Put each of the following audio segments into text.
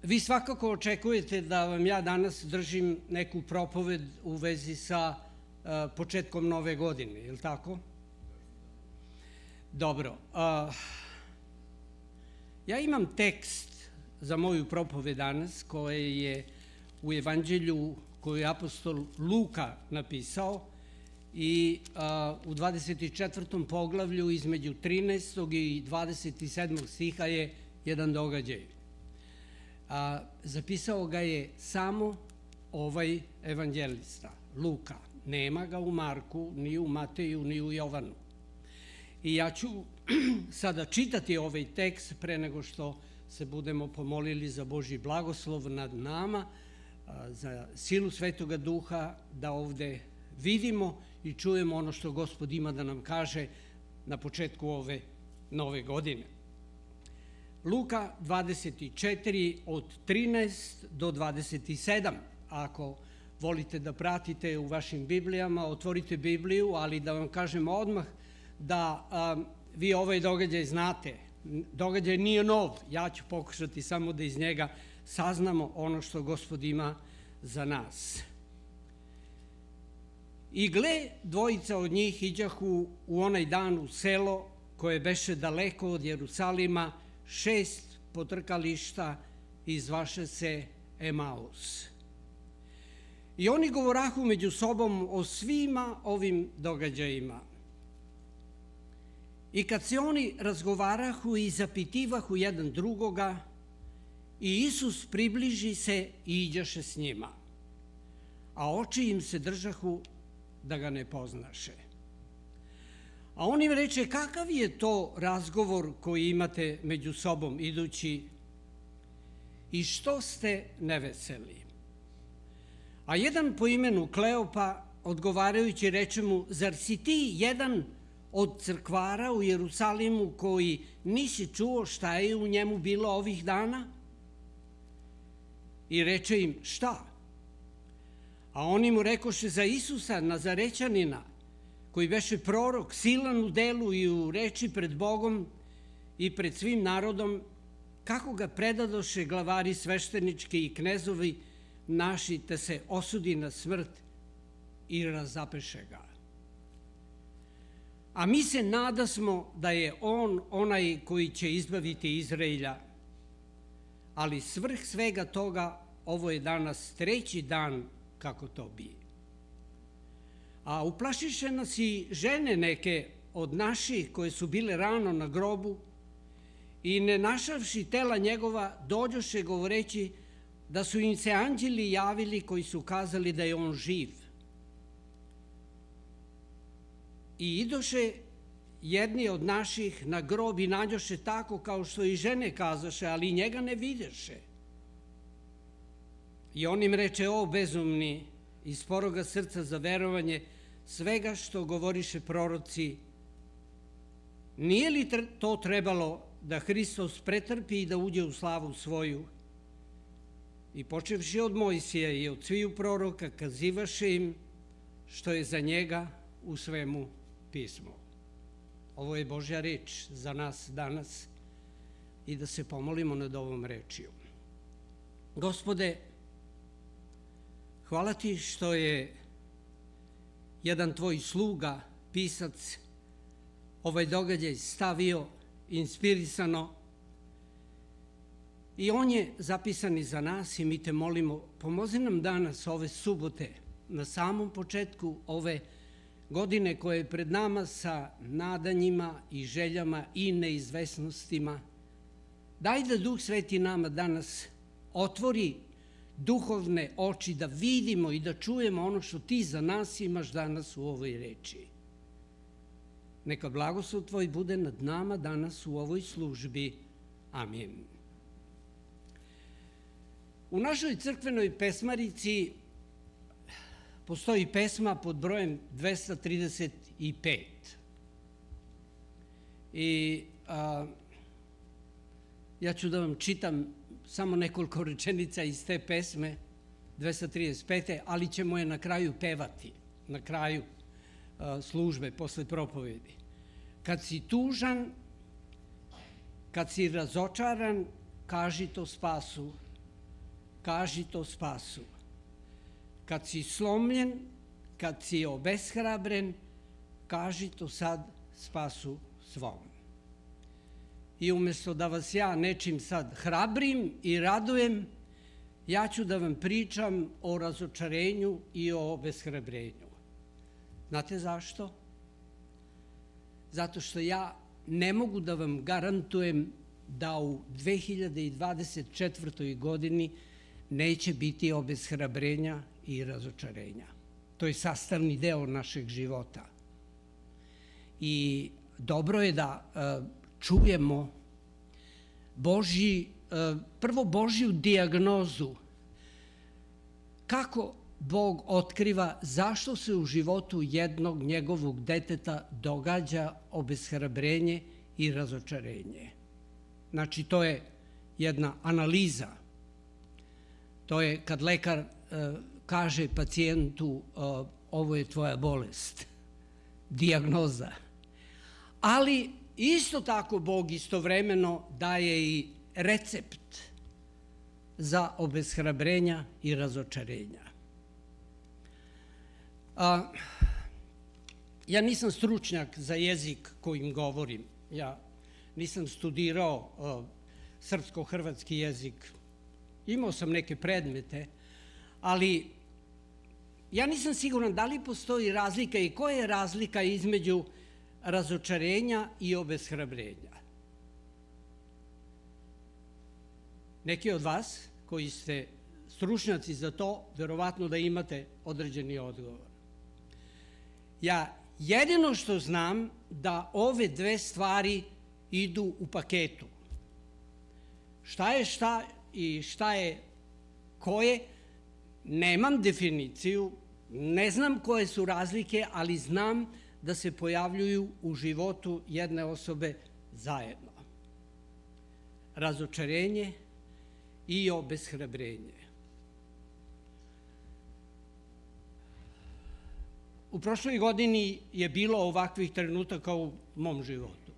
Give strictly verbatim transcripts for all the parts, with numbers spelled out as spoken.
Vi svakako očekujete da vam ja danas držim neku propoved u vezi sa početkom nove godine, je li tako? Dobro. Ja imam tekst za moju propoved danas koje je u evanđelju koju je apostol Luka napisao i u dvadeset četvrtom poglavlju između trinaestog i dvadeset sedmog stiha je jedan događaj. Zapisao ga je samo ovaj evanđelista, Luka. Nema ga u Marku, ni u Mateju, ni u Jovanu. I ja ću sada čitati ovaj tekst pre nego što se budemo pomolili za Božji blagoslov nad nama, za silu Svetoga Duha, da ovde vidimo i čujemo ono što Gospod ima da nam kaže na početku ove nove godine. Luka dvadeset četiri od trinaest do dvadeset sedam. Ako volite da pratite u vašim Biblijama, otvorite Bibliju, ali da vam kažem odmah da vi ovaj događaj znate. Događaj nije nov, ja ću pokušati samo da iz njega saznamo ono što Gospod ima za nas. I gle, dvojica od njih iđahu u onaj dan u selo koje beše daleko od Jerusalima, šest potrkališta i zvaše se Emaus. I oni govorahu među sobom o svima ovim događajima. I kad se oni razgovarahu i zapitivahu jedan drugoga, i Isus približi se i iđaše s njima, a oči im se držahu da ga ne poznaše. A on im reče, kakav je to razgovor koji imate među sobom idući i što ste neveseli? A jedan po imenu Kleopa, odgovarajući, reče mu, zar si ti jedan od crkvara u Jerusalimu koji nisi čuo šta je u njemu bilo ovih dana? I reče im, šta? A oni mu rekoše za Isusa, Nazarećanina, koji beše prorok, silan u delu i u reči pred Bogom i pred svim narodom, kako ga predadoše glavari sveštenički i knezovi naši, te se osudi na smrt i razapeše ga. A mi se nadasmo da je on onaj koji će izbaviti Izraelja, ali svrh svega toga, ovo je danas treći dan kako to bi. A uplašiše nas i žene neke od naših koje su bile rano na grobu i ne našavši tela njegova dođoše govoreći da su im se anđeli javili koji su kazali da je on živ. I idoše jedni od naših na grob i nađoše tako kao što i žene kazaše, ali njega ne videše. I on im reče, o bezumni, iz sporoga srca za verovanje svega što govoriše proroci, nije li to trebalo da Hristos pretrpi i da uđe u slavu svoju? I počevši od Mojsija i od sviju proroka, kazivaše im što je za njega u svemu pismo. Ovo je Božja reč za nas danas i da se pomolimo nad ovom rečju. Gospode, hvala ti što je jedan tvoj sluga, pisac, ovaj događaj stavio inspirisano i on je zapisan i za nas i mi te molimo, pomozi nam danas ove subote, na samom početku ove godine koje je pred nama sa nadanjima i željama i neizvesnostima. Daj da Duh Sveti nama danas otvori duhovne oči da vidimo i da čujemo ono što ti za nas imaš danas u ovoj reči. Neka blagoslov tvoj bude nad nama danas u ovoj službi. Amin. U našoj crkvenoj pesmarici postoji pesma pod brojem dvesta trideset pet. I a, ja ću da vam čitam samo nekoliko rečenica iz te pesme dvesta trideset pete, ali ćemo je na kraju pevati, na kraju a, službe, posle propovedi. Kad si tužan, kad si razočaran, kaži to spasu, kaži to spasu. Kad si slomljen, kad si obeshrabren, kaži to sad spasu svom. I umjesto da vas ja nečim sad hrabrim i radujem, ja ću da vam pričam o razočarenju i o obeshrabrenju. Znate zašto? Zato što ja ne mogu da vam garantujem da u dve hiljade dvadeset četvrtoj godini neće biti obeshrabrenja i razočarenja. To je sastavni deo našeg života. I dobro je da čujemo Božji, prvo Božju dijagnozu kako Bog otkriva zašto se u životu jednog njegovog deteta događa obeshrabrenje i razočarenje. Znači, to je jedna analiza. To je kad lekar kaže pacijentu ovo je tvoja bolest, dijagnoza. Ali isto tako Bog istovremeno daje i recept za obeshrabrenja i razočarenja. A, ja nisam stručnjak za jezik kojim govorim. Ja nisam studirao a, srpsko-hrvatski jezik. Imao sam neke predmete, ali ja nisam siguran da li postoji razlika i koja je razlika između razočarenja i obeshrabrenja. Neki od vas koji ste stručnjaci za to, verovatno da imate određeni odgovor. Ja jedino što znam da ove dve stvari idu u paketu. Šta je šta i šta je koje, nemam definiciju, ne znam koje su razlike, ali znam da se pojavljuju u životu jedne osobe zajedno. Razočarenje i obeshrabrenje. U prošloj godini je bilo ovakvih trenutaka u mom životu.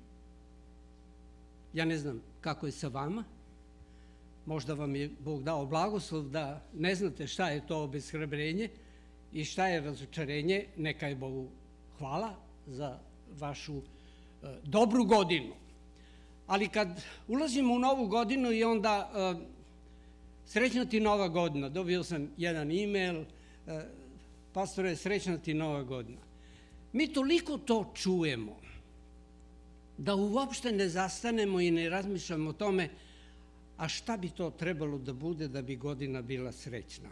Ja ne znam kako je sa vama. Možda vam je Bog dao blagoslov da ne znate šta je to obeshrabrenje i šta je razočarenje. Neka je Bogu hvala za vašu dobru godinu. Ali kad ulazimo u novu godinu i onda srećna ti nova godina, dobio sam jedan e-mail, pastore, srećna ti nova godina. Mi toliko to čujemo da uopšte ne zastanemo i ne razmišljamo o tome a šta bi to trebalo da bude da bi godina bila srećna.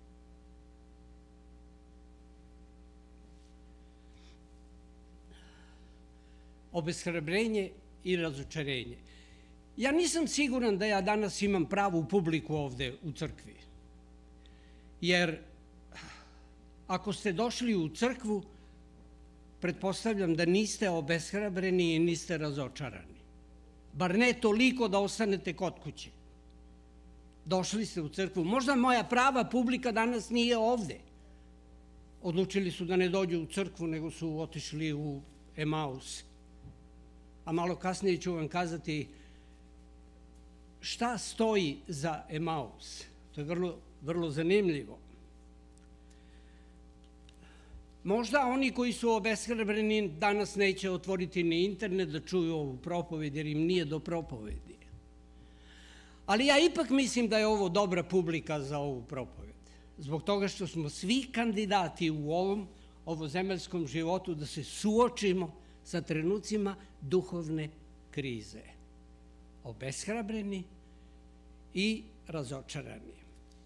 Obeshrabrenje i razočarenje. Ja nisam siguran da ja danas imam pravu publiku ovde u crkvi. Jer ako ste došli u crkvu, pretpostavljam da niste obeshrabreni i niste razočarani. Bar ne toliko da ostanete kod kuće. Došli ste u crkvu. Možda moja prava publika danas nije ovde. Odlučili su da ne dođu u crkvu, nego su otišli u Emaus. A malo kasnije ću vam kazati šta stoji za Emaus. To je vrlo, vrlo zanimljivo. Možda oni koji su obeshrabreni danas neće otvoriti ni internet da čuju ovu propoved, jer im nije do propovedi. Ali ja ipak mislim da je ovo dobra publika za ovu propoved. Zbog toga što smo svi kandidati u ovom ovozemaljskom životu da se suočimo sa trenucima duhovne krize. Obeshrabreni i razočarani.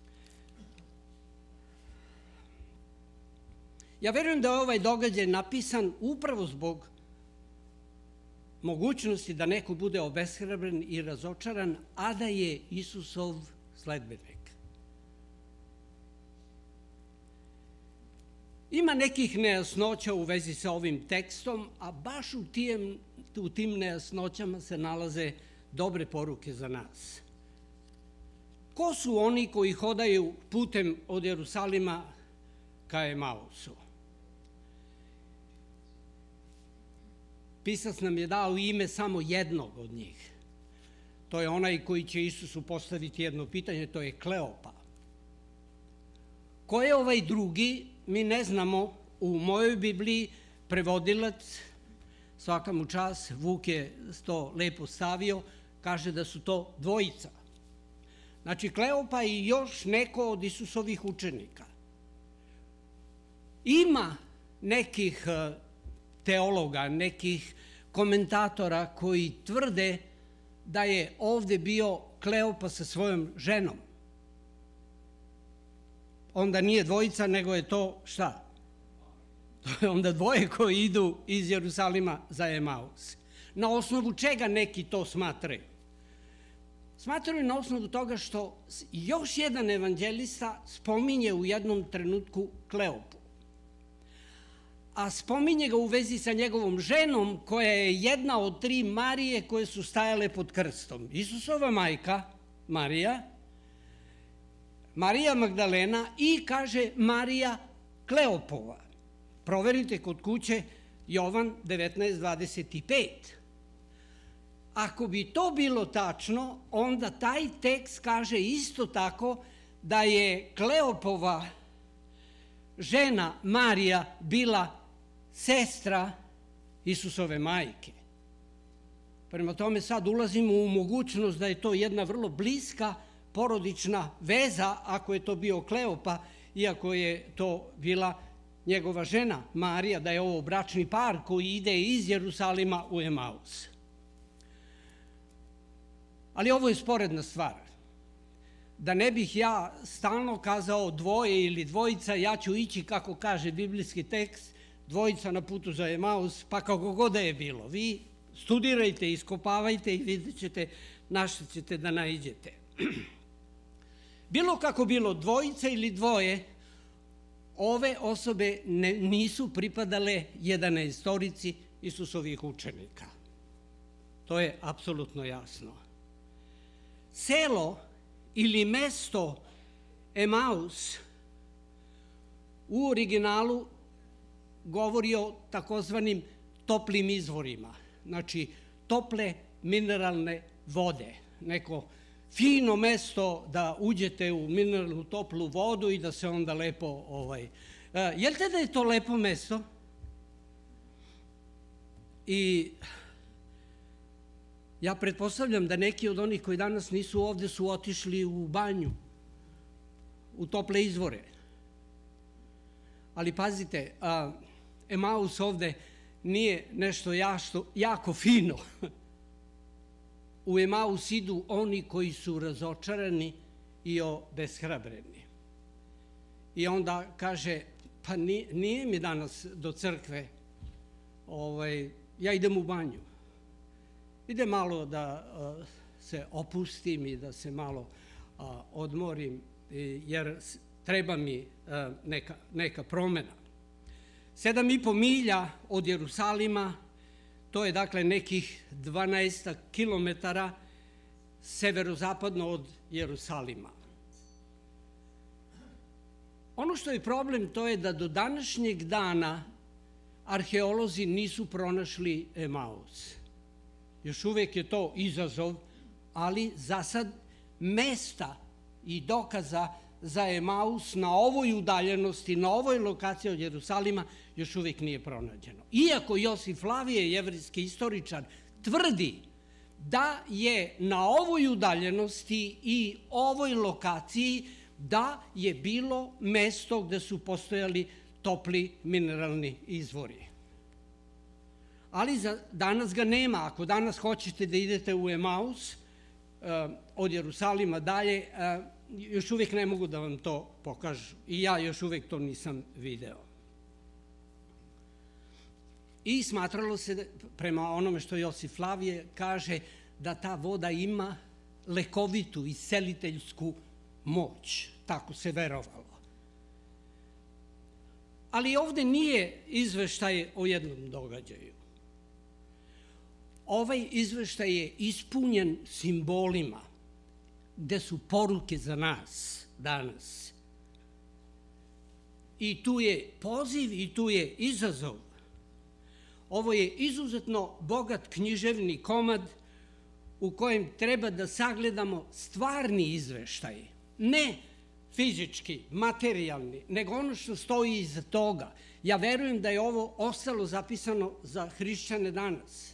Ja verujem da je ovaj događaj napisan upravo zbog mogućnosti da neko bude obeshrabren i razočaran, a da je Isusov sledbenik. Ima nekih nejasnoća u vezi sa ovim tekstom, a baš u tim, u tim nejasnoćama se nalaze dobre poruke za nas. Ko su oni koji hodaju putem od Jerusalima ka Emausu? Pisac nam je dao ime samo jednog od njih. To je onaj koji će Isusu postaviti jedno pitanje, to je Kleopa. Ko je ovaj drugi, mi ne znamo. U mojoj Bibliji prevodilac, svaka mu čast, Vuk je to lepo stavio, kaže da su to dvojica. Znači, Kleopa i još neko od Isusovih učenika. Ima nekih teologa, nekih komentatora koji tvrde da je ovde bio Kleopa sa svojom ženom. Onda nije dvojica, nego je to šta? To je onda dvoje koji idu iz Jerusalima za Emaus. Na osnovu čega neki to smatraju? Smatraju na osnovu toga što još jedan evanđelista spominje u jednom trenutku Kleopu. A spominje ga u vezi sa njegovom ženom, koja je jedna od tri Marije koje su stajale pod krstom. Isusova majka, Marija, Marija Magdalena i, kaže, Marija Kleopova. Proverite kod kuće Jovan devetnaest dvadeset pet. Ako bi to bilo tačno, onda taj tekst kaže isto tako da je Kleopova žena Marija bila sestra Isusove majke. Prema tome sad ulazimo u mogućnost da je to jedna vrlo bliska porodična veza, ako je to bio Kleopa, iako je to bila njegova žena Marija, da je ovo bračni par koji ide iz Jerusalima u Emaus. Ali ovo je sporedna stvar. Da ne bih ja stalno kazao dvoje ili dvojica, ja ću ići, kako kaže biblijski tekst, dvojica na putu za Emaus, pa kako god da je bilo. Vi studirajte, iskopavajte i vidjet ćete na što ćete da naiđete. Bilo kako bilo, dvojica ili dvoje, ove osobe nisu pripadale jedanaestorici Isusovih učenika. To je apsolutno jasno. Selo ili mesto Emaus u originalu govori o takozvanim toplim izvorima, znači tople mineralne vode, neko fino mesto da uđete u mineralnu toplu vodu i da se onda lepo... Jel te da je to lepo mesto? I ja pretpostavljam da neki od onih koji danas nisu ovde su otišli u banju, u tople izvore. Ali pazite, Emaus ovde nije nešto jako fino. U Emaus idu oni koji su razočarani i obeshrabreni. I onda kaže, pa nije mi danas do crkve, ja idem u banju. Idem malo da se opustim i da se malo odmorim, jer treba mi neka promena. Sedam i po milja od Jerusalima, to je dakle nekih dvanaest kilometara severozapadno od Jerusalima. Ono što je problem, to je da do današnjeg dana arheolozi nisu pronašli Emaus. Još uvek je to izazov, ali za sad mesta i dokaza za Emaus na ovoj udaljenosti, na ovoj lokaciji od Jerusalima još uvek nije pronađeno. Iako Josif Flavije, jevrejski istoričar, tvrdi da je na ovoj udaljenosti i ovoj lokaciji da je bilo mesto gde su postojali topli mineralni izvori. Ali danas ga nema. Ako danas hoćete da idete u Emaus, od Jerusalima dalje, još uvek ne mogu da vam to pokažu. I ja još uvek to nisam video. I smatralo se, prema onome što Josif Flavije kaže, da ta voda ima lekovitu i isceliteljsku moć. Tako se verovalo. Ali ovde nije izveštaj o jednom događaju. Ovaj izveštaj je ispunjen simbolima, gde su poruke za nas danas. I tu je poziv i tu je izazov. Ovo je izuzetno bogat književni komad u kojem treba da sagledamo stvarni izveštaj, ne fizički, materijalni, nego ono što stoji iza toga. Ja verujem da je ovo ostalo zapisano za hrišćane danas,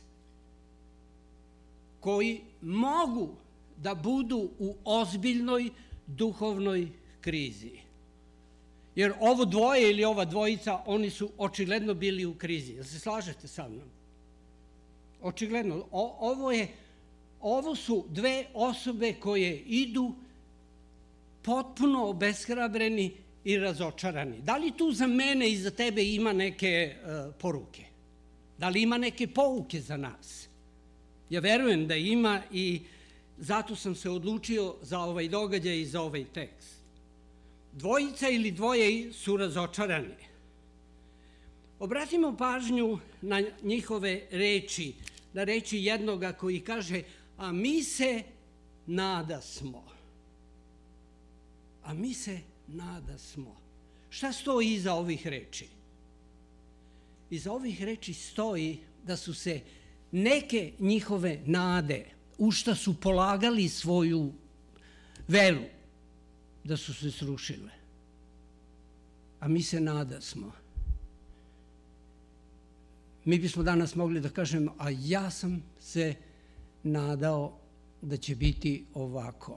koji mogu da budu u ozbiljnoj duhovnoj krizi. Jer ovo dvoje ili ova dvojica, oni su očigledno bili u krizi. Jel se slažete sa mnom? Očigledno. Ovo je, ovo su dve osobe koje idu potpuno obeshrabreni i razočarani. Da li tu za mene i za tebe ima neke uh, poruke? Da li ima neke pouke za nas? Ja verujem da ima i zato sam se odlučio za ovaj događaj i za ovaj tekst. Dvojica ili dvoje su razočarani. Obratimo pažnju na njihove reči, na reči jednoga koji kaže, a mi se nadasmo. A mi se nadasmo. Šta stoji iza ovih reči? Iza ovih reči stoji da su se neke njihove nade, u šta su polagali svoju veru, da su se srušile. A mi se nadasmo. Mi bismo danas mogli da kažemo, a ja sam se nadao da će biti ovako.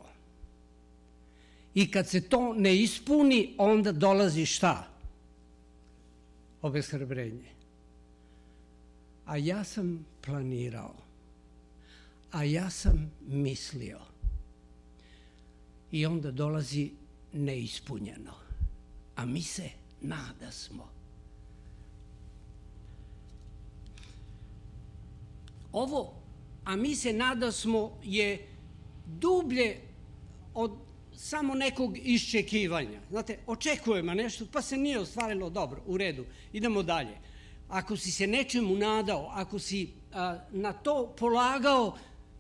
I kad se to ne ispuni, onda dolazi šta? Obeshrabrenje. A ja sam planirao. A ja sam mislio. I onda dolazi neispunjeno. A mi se nadasmo. Ovo, a mi se nadasmo, je dublje od samo nekog iščekivanja. Znate, očekujemo nešto, pa se nije ostvarilo, dobro, u redu, idemo dalje. Ako si se nečemu nadao, ako si a, na to polagao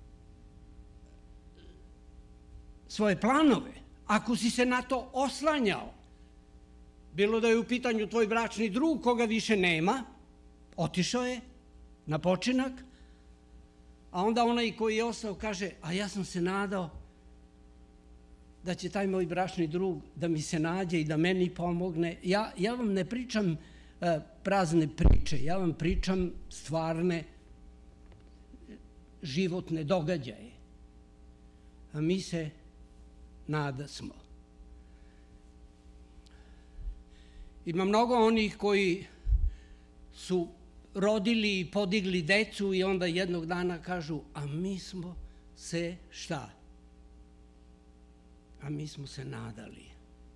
svoje planove, ako si se na to oslanjao, bilo da je u pitanju tvoj bračni drug koga više nema, otišao je na počinak, a onda onaj koji je ostao kaže, a ja sam se nadao da će taj moj bračni drug da mi se nađe i da meni pomogne. Ja, ja vam ne pričam uh, prazne priče, ja vam pričam stvarne životne događaje. A mi se nadasmo. Ima mnogo onih koji su rodili i podigli decu i onda jednog dana kažu, a mi smo se šta? A mi smo se nadali.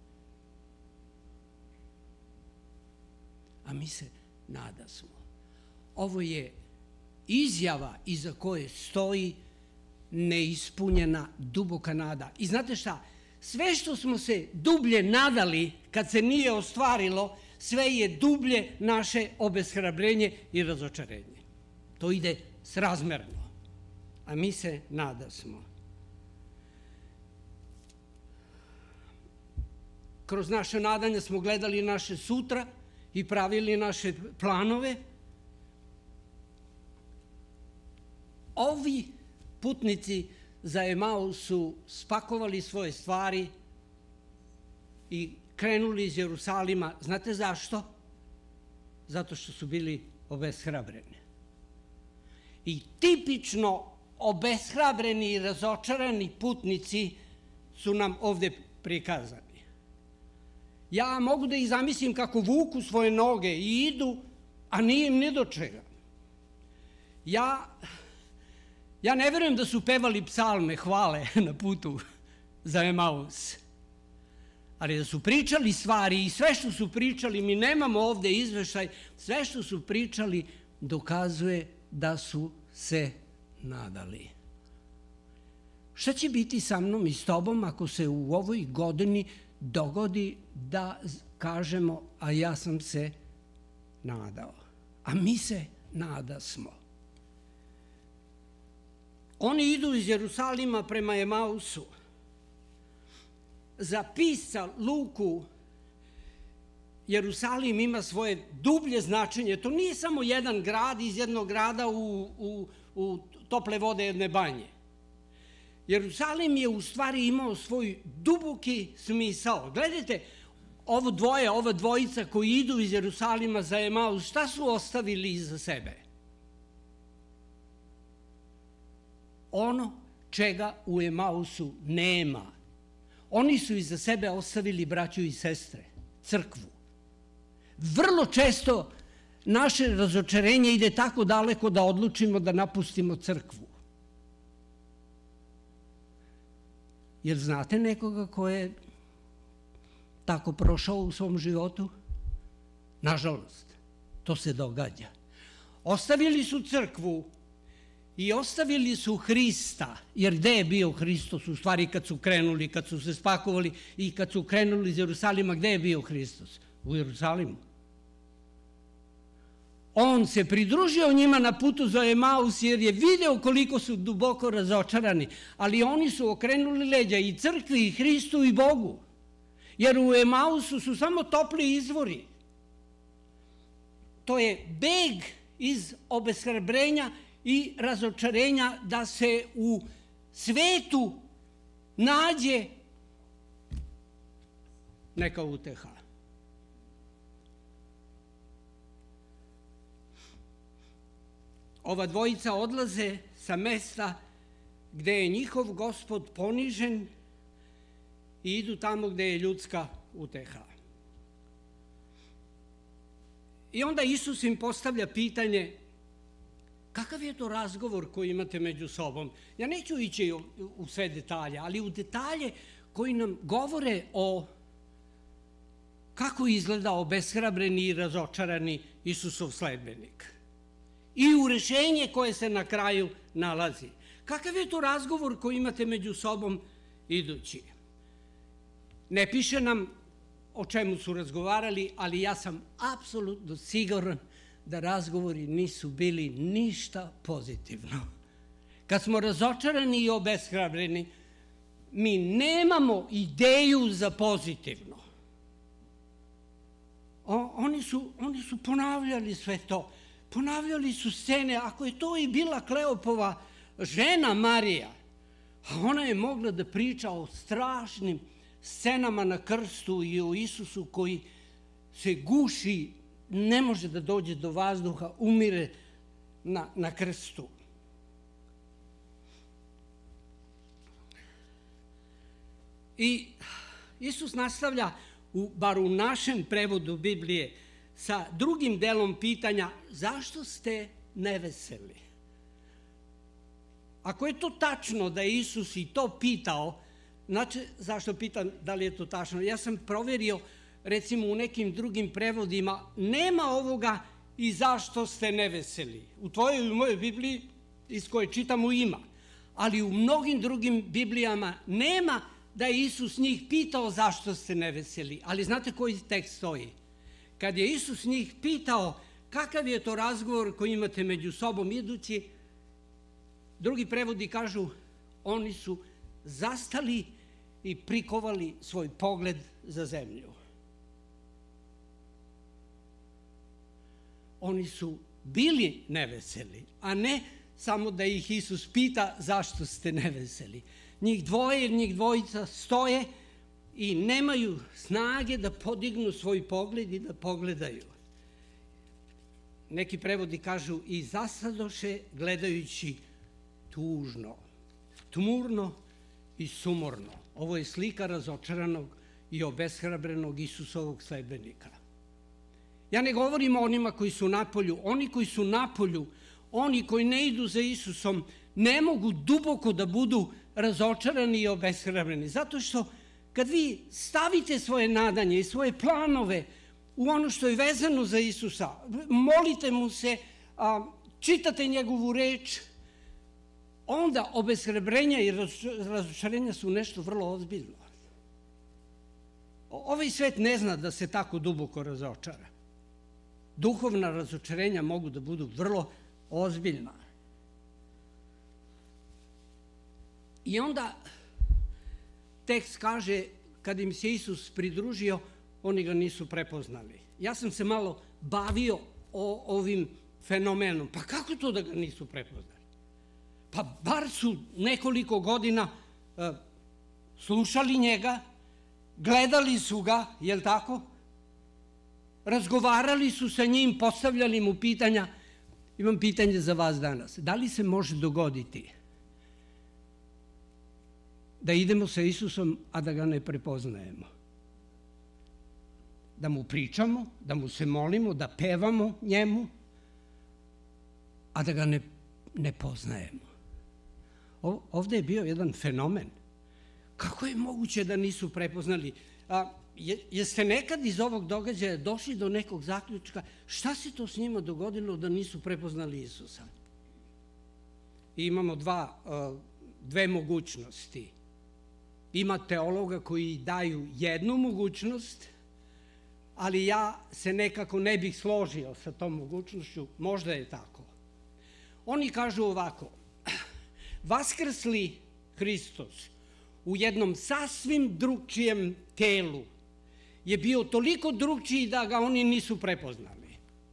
A mi se nadasmo. Ovo je izjava iza koje stoji neispunjena duboka nada. I znate šta? Sve što smo se dublje nadali kad se nije ostvarilo, sve je dublje naše obeshrabrenje i razočarenje. To ide srazmerno. A mi se nadasmo. Kroz naše nadanje smo gledali naše sutra i pravili naše planove. Ovi putnici za Emaus su spakovali svoje stvari i krenuli iz Jerusalima. Znate zašto? Zato što su bili obeshrabreni. I tipično obeshrabreni i razočarani putnici su nam ovde prikazani. Ja mogu da ih zamislim kako vuku svoje noge i idu, a nije im ni do čega. Ja, ja ne verujem da su pevali psalme hvale na putu za Emaus. Ali da su pričali stvari i sve što su pričali, mi nemamo ovde izveštaj, sve što su pričali dokazuje da su se nadali. Šta će biti sa mnom i s tobom ako se u ovoj godini dogodi da kažemo, a ja sam se nadao, a mi se nadasmo. Oni idu iz Jerusalima prema Emausu. Za pisca Luku Jerusalim ima svoje dublje značenje. To nije samo jedan grad iz jednog grada u, u, u tople vode jedne banje. Jerusalim je u stvari imao svoj duboki smisao. Gledajte, ovo dvoje, ova dvojica koji idu iz Jerusalima za Emaus, šta su ostavili iza sebe? Ono čega u Emausu nema. Oni su iza sebe ostavili braću i sestre, crkvu. Vrlo često naše razočarenje ide tako daleko da odlučimo da napustimo crkvu. Jer znate nekoga ko je tako prošao u svom životu? Nažalost, to se događa. Ostavili su crkvu i ostavili su Hrista, jer gde je bio Hristos u stvari kad su krenuli, kad su se spakovali i kad su krenuli iz Jerusalima, gde je bio Hristos? U Jerusalimu. On se pridružio njima na putu za Emaus jer je video koliko su duboko razočarani, ali oni su okrenuli leđa i crkvi, i Hristu, i Bogu. Jer u Emausu su samo topli izvori. To je beg iz obeshrabrenja i razočarenja da se u svetu nađe neka uteha. Ova dvojica odlaze sa mesta gde je njihov Gospod ponižen i idu tamo gde je ljudska uteha. I onda Isus im postavlja pitanje kakav je to razgovor koji imate među sobom. Ja neću ići u sve detalje, ali u detalje koji nam govore o kako izgleda obeshrabreni i razočarani Isusov sledbenik. I u rešenje koje se na kraju nalazi. Kakav je to razgovor koji imate među sobom idući? Ne piše nam o čemu su razgovarali, ali ja sam apsolutno siguran da razgovori nisu bili ništa pozitivno. Kad smo razočarani i obeshrabreni, mi nemamo ideju za pozitivno. O, oni su, oni su ponavljali sve to. Ponavljali su scene, ako je to i bila Kleopova žena Marija, a ona je mogla da priča o strašnim scenama na krstu i o Isusu koji se guši, ne može da dođe do vazduha, umire na, na krstu. I Isus nastavlja, u, bar u našem prevodu Biblije, sa drugim delom pitanja zašto ste neveseli? Ako je to tačno da je Isus i to pitao, znači zašto pitam da li je to tačno? Ja sam proverio, recimo u nekim drugim prevodima, nema ovoga i zašto ste neveseli. U tvojoj i u mojoj Bibliji, iz koje čitamo, ima. Ali u mnogim drugim Biblijama nema da je Isus njih pitao zašto ste neveseli. Ali znate koji tekst stoji? Kad je Isus njih pitao kakav je to razgovor koji imate među sobom idući, drugi prevodi kažu, oni su zastali i prikovali svoj pogled za zemlju. Oni su bili neveseli, a ne samo da ih Isus pita zašto ste neveseli. Njih dvoje, njih dvojica stoje i nemaju snage da podignu svoj pogled i da pogledaju. Neki prevodi kažu i zasadoše gledajući tužno, tmurno i sumorno. Ovo je slika razočaranog i obeshrabrenog Isusovog sledbenika. Ja ne govorim o onima koji su napolju. Oni koji su napolju, oni koji ne idu za Isusom, ne mogu duboko da budu razočarani i obeshrabreni. Zato što kad vi stavite svoje nadanje i svoje planove u ono što je vezano za Isusa, molite mu se, čitate njegovu reč, onda obeshrabrenja i razočarenja su nešto vrlo ozbiljno. Ovaj svet ne zna da se tako duboko razočara. Duhovna razočarenja mogu da budu vrlo ozbiljna. I onda tekst kaže, kad im se Isus pridružio, oni ga nisu prepoznali. Ja sam se malo bavio o ovim fenomenom. Pa kako to da ga nisu prepoznali? Pa bar su nekoliko godina slušali njega, gledali su ga, jel tako? Razgovarali su sa njim, postavljali mu pitanja. Imam pitanje za vas danas. Da li se može dogoditi da idemo sa Isusom, a da ga ne prepoznajemo? Da mu pričamo, da mu se molimo, da pevamo njemu, a da ga ne, ne poznajemo. O, ovde je bio jedan fenomen. Kako je moguće da nisu prepoznali? A, je, jeste nekad iz ovog događaja došli do nekog zaključka šta se to s njima dogodilo da nisu prepoznali Isusa? I imamo dva, dve mogućnosti. Ima teologa koji daju jednu mogućnost, ali ja se nekako ne bih složio sa tom mogućnošću, možda je tako. Oni kažu ovako, vaskrsli Hristos u jednom sasvim drugčijem telu je bio toliko drugčiji da ga oni nisu prepoznali.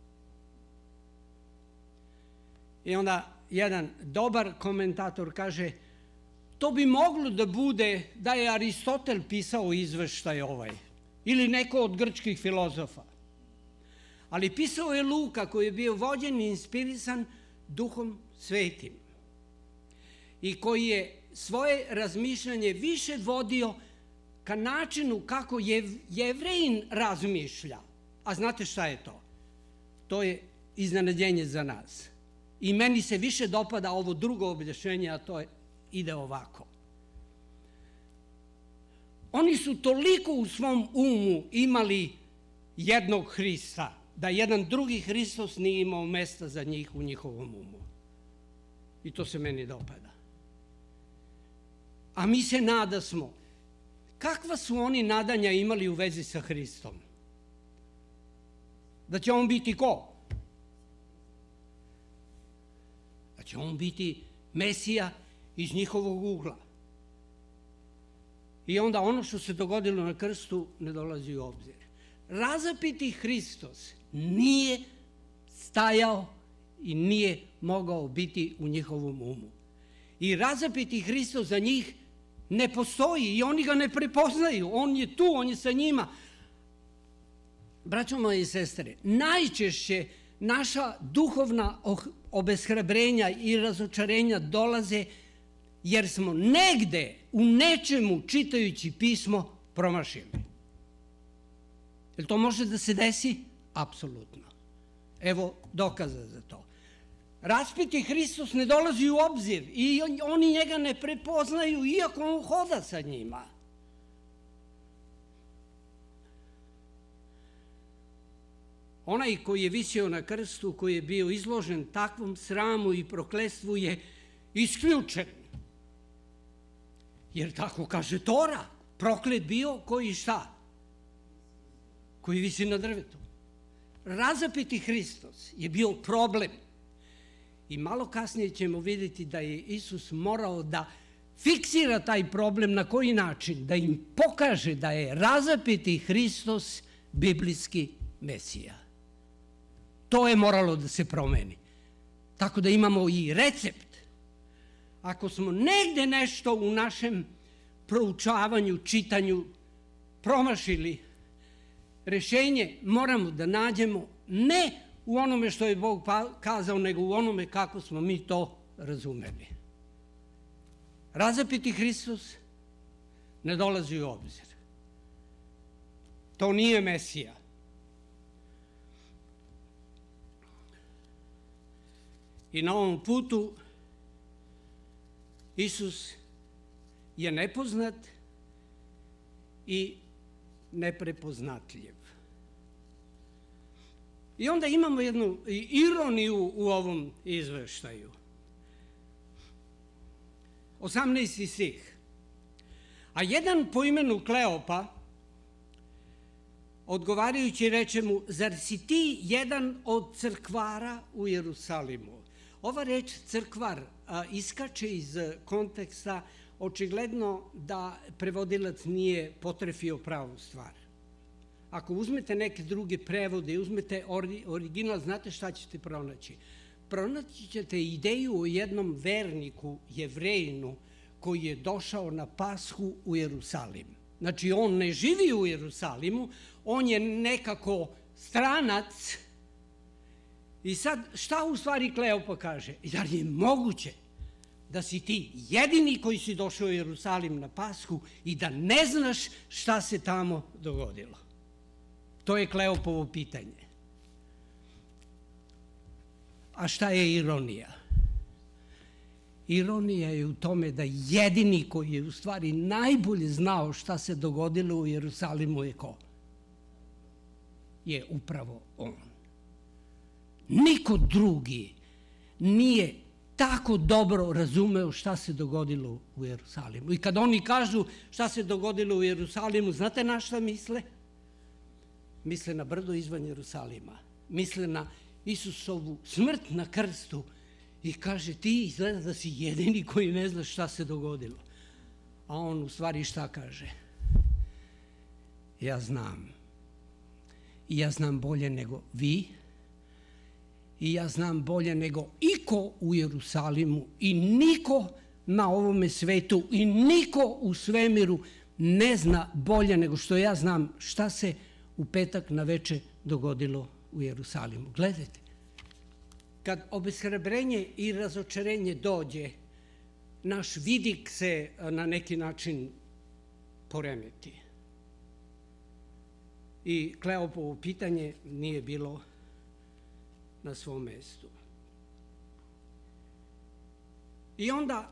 I onda jedan dobar komentator kaže, to bi moglo da bude da je Aristotel pisao izveštaj ovaj, ili neko od grčkih filozofa. Ali pisao je Luka koji je bio vođen i inspirisan Duhom Svetim i koji je svoje razmišljanje više vodio ka načinu kako Jevrejin razmišlja. A znate šta je to? To je iznenađenje za nas. I meni se više dopada ovo drugo objašnjenje, a to je, ide ovako. Oni su toliko u svom umu imali jednog Hrista, da jedan drugi Hristos nije imao mesta za njih u njihovom umu. I to se meni dopada. A mi se nadasmo. Kakva su oni nadanja imali u vezi sa Hristom? Da će on biti ko? Da će on biti Mesija iz njihovog ugla. I onda ono što se dogodilo na krstu ne dolazi u obzir. Razapiti Hristos nije stajao i nije mogao biti u njihovom umu. I razapiti Hristos za njih ne postoji i oni ga ne prepoznaju. On je tu, on je sa njima. Braćo moje i sestre, najčešće naša duhovna obeshrabrenja i razočarenja dolaze jer smo negde u nečemu čitajući pismo promašili. Jel to može da se desi? Apsolutno. Evo dokaza za to. Raspiti Hristos ne dolazi u obzir i oni njega ne prepoznaju iako on hoda sa njima. Onaj koji je visio na krstu, koji je bio izložen takvom sramu i prokletstvu je isključen. Jer tako kaže Tora, proklet bio koji šta? Koji visi na drvetu. Razapiti Hristos je bio problem. I malo kasnije ćemo vidjeti da je Isus morao da fiksira taj problem na koji način, da im pokaže da je razapiti Hristos biblijski Mesija. To je moralo da se promeni. Tako da imamo i recept. Ako smo negde nešto u našem proučavanju, čitanju promašili, rešenje moramo da nađemo ne u onome što je Bog kazao, nego u onome kako smo mi to razumeli. Razapiti Hristos ne dolazi u obzir. To nije Mesija. I na ovom putu Isus je nepoznat i neprepoznatljiv. I onda imamo jednu ironiju u ovom izveštaju. osamnaesti stih. A jedan po imenu Kleopa, odgovarajući reče mu, zar si ti jedan od crkvara u Jerusalimu? Ova reč crkvar iskače iz konteksta, očigledno da prevodilac nije potrefio pravu stvar. Ako uzmete neke druge prevode i uzmete original, znate šta ćete pronaći? pronaći ćete ideju o jednom verniku, Jevrejinu, koji je došao na Pashu u Jerusalim. Znači, on ne živi u Jerusalimu, on je nekako stranac. I sad, šta u stvari Kleopa kaže? I da li je moguće da si ti jedini koji si došao u Jerusalim na Pashu i da ne znaš šta se tamo dogodilo? To je Kleopovo pitanje. A šta je ironija? Ironija je u tome da jedini koji je u stvari najbolje znao šta se dogodilo u Jerusalimu je ko? Je upravo on. Niko drugi nije tako dobro razumeo šta se dogodilo u Jerusalimu. I kad oni kažu šta se dogodilo u Jerusalimu, znate na šta misle? Misle na brdo izvan Jerusalima. Misle na Isusovu smrt na krstu i kaže ti izgleda da si jedini koji ne zna šta se dogodilo. A on u stvari šta kaže? Ja znam. I ja znam bolje nego vi. I ja znam bolje nego iko u Jerusalimu i niko na ovome svetu i niko u svemiru ne zna bolje nego što ja znam šta se u petak na veče dogodilo u Jerusalimu. Gledajte, kad obeshrabrenje i razočarenje dođe, naš vidik se na neki način poremeti. I Kleopovo pitanje nije bilo na svom mestu. I onda,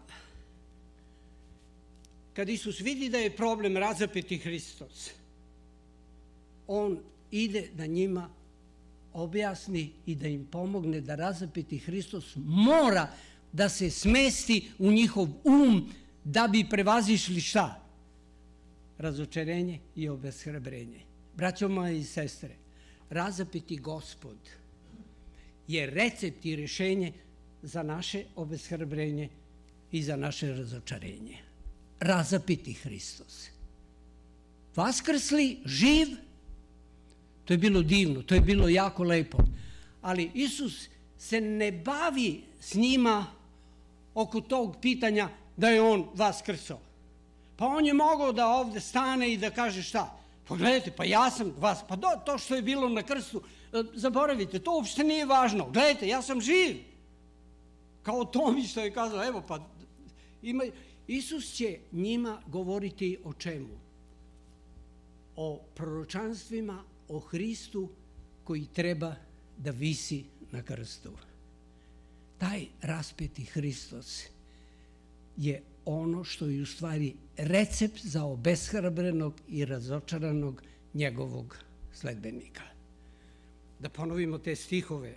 kad Isus vidi da je problem razapeti Hristos, on ide da njima objasni i da im pomogne da razapeti Hristos mora da se smesti u njihov um da bi prevazišli šta? Razočarenje i obeshrabrenje. Braćo moje i sestre, razapeti Gospod je recept i rešenje za naše obeshrabrenje i za naše razočarenje. Razapeti Hristos. Vaskrsli, živ, to je bilo divno, to je bilo jako lepo. Ali Isus se ne bavi s njima oko tog pitanja da je on vaskrsao. Pa on je mogao da ovde stane i da kaže šta? Pa gledajte, pa ja sam vas, pa to što je bilo na krstu, zaboravite, to uopšte nije važno. Gledajte, ja sam živ. Kao Tomi što je kazao, evo pa, ima, Isus će njima govoriti o čemu? O proročanstvima, o Hristu koji treba da visi na krstu. Taj raspeti Hristos je ono što je u stvari recept za obeshrabrenog i razočaranog njegovog sledbenika. Da ponovimo te stihove.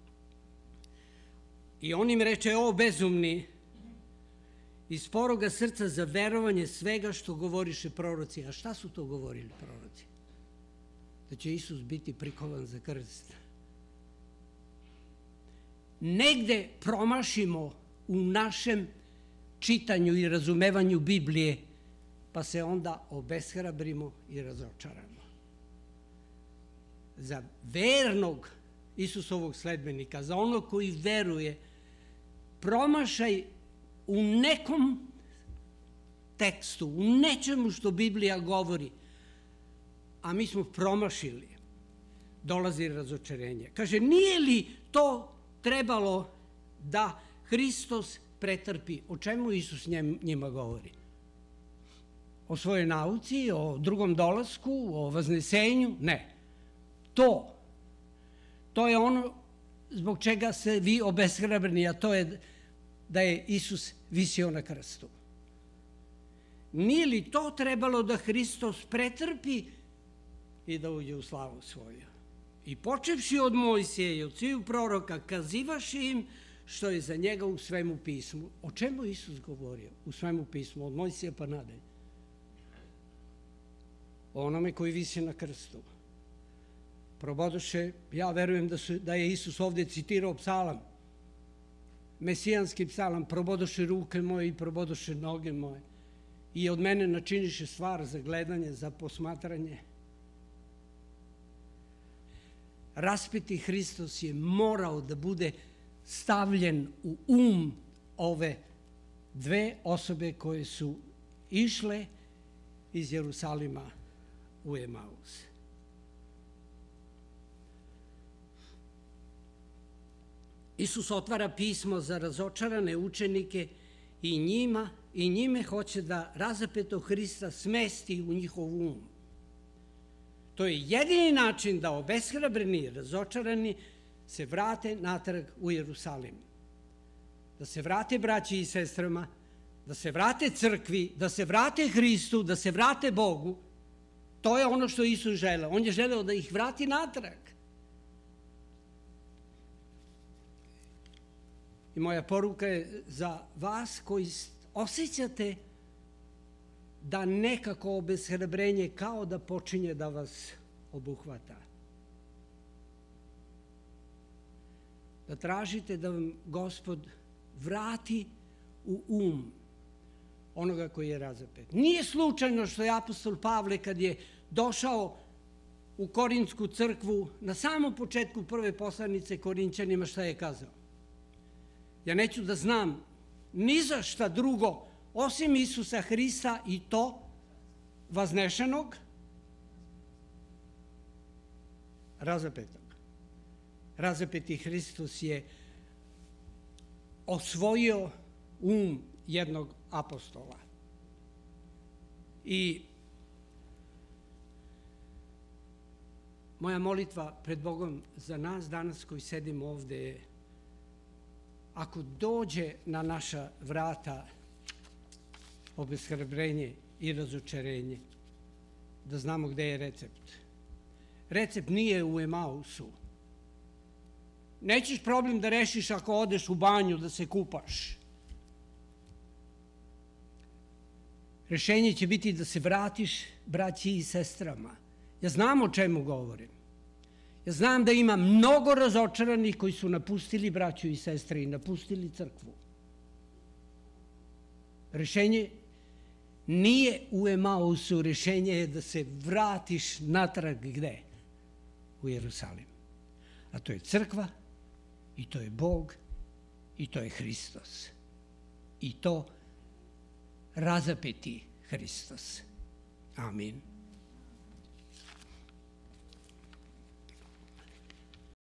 I on im reče, o bezumni, iz sporoga srca za verovanje svega što govoriše proroci. A šta su to govorili proroci? Da će Isus biti prikovan za krst. Negde promašimo u našem čitanju i razumevanju Biblije, pa se onda obeshrabrimo i razočaramo. Za vernog Isusovog sledbenika, za onog koji veruje, promašaj u nekom tekstu, u nečemu što Biblija govori, a mi smo promašili, dolazi razočarenje. Kaže, nije li to trebalo da Hristos pretrpi? O čemu Isus njima govori? O svojoj nauci, o drugom dolasku, o vaznesenju? Ne. To, to je ono zbog čega se vi obeshrabreni, a to je da je Isus visio na krstu. Nije li to trebalo da Hristos pretrpi i da uđe u slavu svoju? I počevši od Mojsija i od svih proroka, kazivaše im što je za njega u svemu pismu. O čemu Isus govorio u svemu pismu, od Mojsija pa nadalje? O onome koji visi na krstu. Probodoše, ja verujem da, su, da je Isus ovde citirao psalam, mesijanski psalam, probodoše ruke moje i probodoše noge moje i od mene načiniše stvar za gledanje, za posmatranje. Raspeti Hristos je morao da bude stavljen u um ove dve osobe koje su išle iz Jerusalima u Emaus. Isus otvara pismo za razočarane učenike i njima i njime hoće da razapetog Hrista smesti u njihov um. To je jedini način da obeshrabreni i razočarani se vrate natrag u Jerusalim. Da se vrate braći i sestrama, da se vrate crkvi, da se vrate Hristu, da se vrate Bogu. To je ono što Isus želeo. On je želeo da ih vrati natrag. I moja poruka je za vas koji osjećate da nekako obeshrabrenje kao da počinje da vas obuhvata. Da tražite da vam Gospod vrati u um onoga koji je razapet. Nije slučajno što je apostol Pavle kad je došao u Korintsku crkvu, na samom početku prve poslanice Korinćanima, šta je kazao? Ja neću da znam ni za šta drugo osim Isusa Hrista i to vaznešenog, razapetog. Razapeti Hristos je osvojio um jednog apostola. I moja molitva pred Bogom za nas danas koji sedimo ovde je: ako dođe na naša vrata obeshrabrenje i razočarenje, da znamo gde je recept. Recept nije u Emausu. Nećeš problem da rešiš ako odeš u banju da se kupaš. Rešenje će biti da se vratiš braći i sestrama. Ja znam o čemu govorim. Ja znam da ima mnogo razočaranih koji su napustili braću i sestre i napustili crkvu. Rešenje nije u Emausu, rešenje je da se vratiš natrag gde? U Jerusalim. A to je crkva, i to je Bog, i to je Hristos. I to razapeti Hristos. Amin.